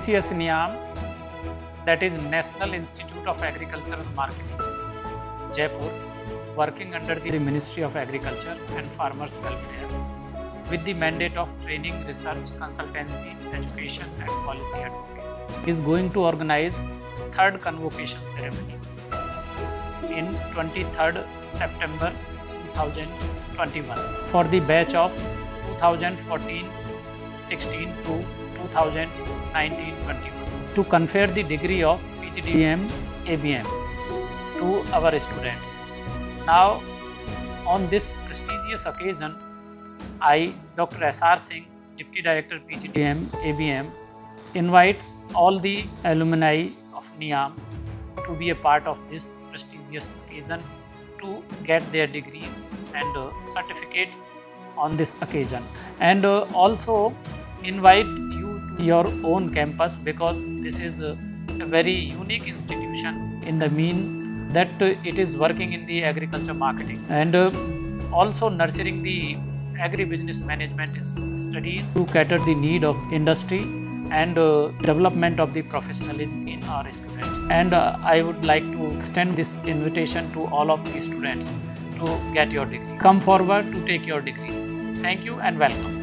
NICS NIAM, that is National Institute of Agricultural Marketing, Jaipur, working under the Ministry of Agriculture and Farmers Welfare with the mandate of training, research, consultancy, education and policy advocacy, is going to organize third convocation ceremony in 23rd September 2021 for the batch of 2014-16 to 2019-21 to confer the degree of PGDM ABM to our students. Now, on this prestigious occasion, I, Dr. S.R. Singh, Deputy Director PGDM ABM, invites all the alumni of NIAM to be a part of this prestigious occasion to get their degrees and certificates on this occasion, and also invite you to your own campus, because this is a very unique institution in the mean that it is working in the agriculture marketing and also nurturing the agribusiness management studies to cater the need of industry and development of the professionalism in our students. And I would like to extend this invitation to all of the students to get your degree. Come forward to take your degrees. Thank you and welcome.